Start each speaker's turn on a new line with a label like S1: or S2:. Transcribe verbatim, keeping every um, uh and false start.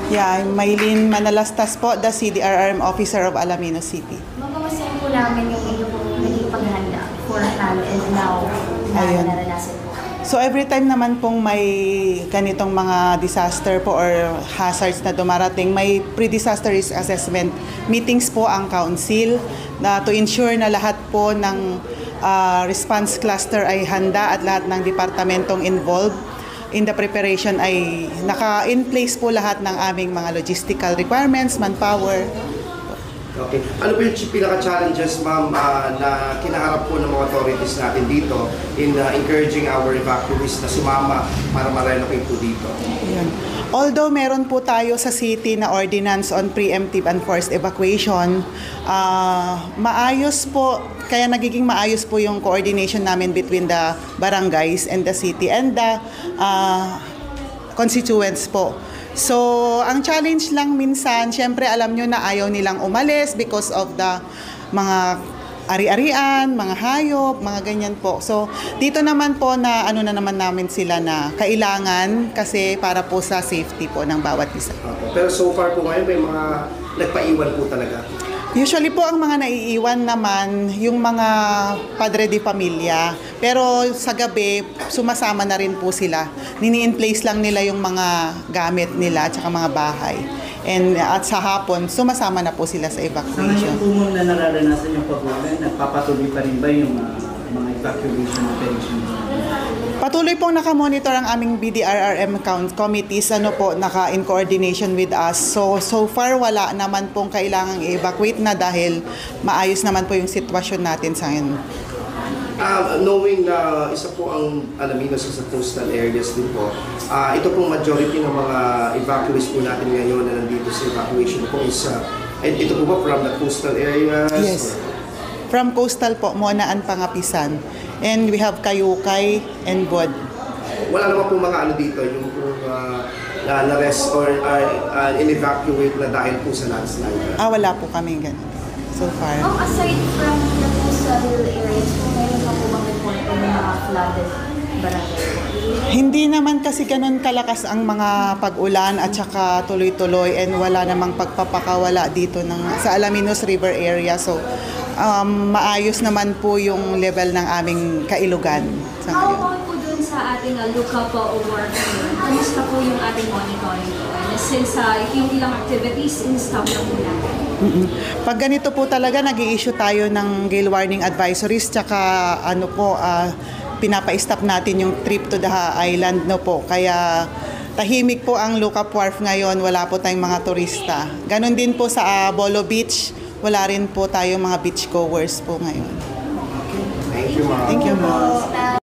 S1: Yeah, Maylin Manalastas po, the C D R R M Officer of Alaminos City.
S2: Magkamasahin po namin yung inyo pong naging paghahanda for now and now na
S1: Ayun.
S2: naranasan po.
S1: So every time naman pong may ganitong mga disaster po or hazards na dumarating, may pre-disaster risk assessment meetings po ang council na to ensure na lahat po ng uh, response cluster ay handa at lahat ng departamentong involved in the preparation ay naka-in place po lahat ng aming mga logistical requirements, manpower.
S3: Okay. Ano po yung pinaka-challenges, ma'am, uh, na kinaharap po ng mga authorities natin dito in uh, encouraging our evacuees na sumama para ma-relocate po dito?
S1: Ayan. Although meron po tayo sa city na ordinance on preemptive and forced evacuation, uh, maayos po, kaya nagiging maayos po yung coordination namin between the barangays and the city and the uh, constituents po. So, ang challenge lang minsan, syempre alam nyo na ayaw nilang umalis because of the mga ari-arian, mga hayop, mga ganyan po. So, dito naman po na ano na naman namin sila na kailangan kasi para po sa safety po ng bawat isa.
S3: Okay. Pero so far po ngayon may mga nagpaiwan po talaga?
S1: Usually po ang mga naiiwan naman yung mga padre de pamilya. Pero sa gabi, sumasama na rin po sila. Nini-in place lang nila yung mga gamit nila at saka mga bahay. And at sa hapon, sumasama na po sila sa
S4: Sa ngayon
S1: evacuation.
S4: po ma'am na nararanasan yung pag-ulan, nagpapatuloy pa rin ba yung uh, mga evacuation operation?
S1: Patuloy pong nakamonitor ang aming B D R R M count committees, ano po, naka in coordination with us. So, so far wala naman pong kailangang i-evacuate na dahil maayos naman po yung sitwasyon natin sa ngayon.
S3: Uh, knowing na isa po ang Alaminos sa coastal areas din po, uh, ito pong majority ng mga evacuees po natin ngayon na nandito sa evacuation po is, uh, ito po ba from the coastal areas?
S1: Yes. From coastal po, Monaan, Pangapisan. And we have Kayukay and Bod.
S3: Wala naman po mga ano dito, yung po uh, na na-rest or uh, uh, in-evacuate na dahil po sa landslide.
S1: Ah, wala po kami ganun so far.
S2: Ma'am, aside from the coastal areas, kung meron pa po bang report po ng mga flooded barangay po?
S1: Hindi naman kasi ganun kalakas ang mga pag-ulan at saka tuloy-tuloy and wala namang pagpapakawala dito ng, sa Alaminos River area. So, um, maayos naman po yung level ng aming kailugan sa
S2: How
S1: ngayon.
S2: about po dun sa ating uh, lookup o work? Kamusta po yung ating monitoring po? And since uh, yung ilang activities, in-stop na po natin.
S1: Mm-mm. Pag ganito po talaga, nag-i-issue tayo ng gale warning advisories tsaka ano po, uh, pinapa-stop natin yung trip to the island no po. Kaya tahimik po ang lookup wharf ngayon, wala po tayong mga turista. Ganon din po sa uh, Bolo Beach, wala rin po tayong mga beachgoers po ngayon.
S3: Thank you, ma'am.
S1: Thank you, ma'am.